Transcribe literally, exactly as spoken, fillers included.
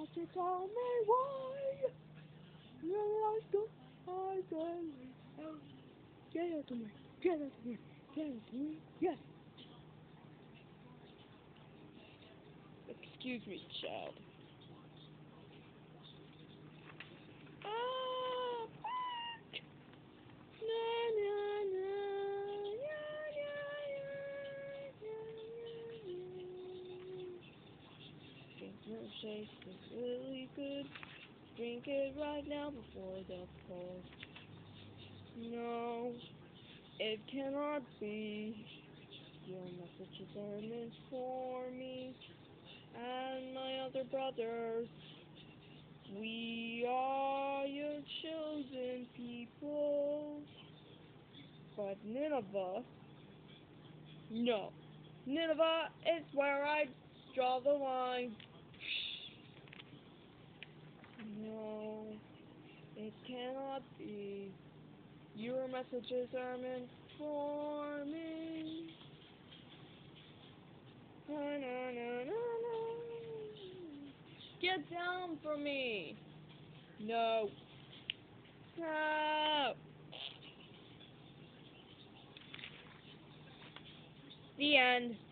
have to tell me why you like to hide them. Get it to me, get it to me, get it to me, yes. Excuse me, child. Ah, fuck! Na, na, na, yeah, yeah, yeah, yeah, yeah, yeah. Drink milkshake is really good. Drink it right now before the cold. No, it cannot be. Your messages are meant for me and my other brothers. We are your chosen people. But Nineveh, no. Nineveh is where I draw the line. No, it cannot be. Your messages are meant for me. Na, na, na, na, na. Get down from me. No. No. The end.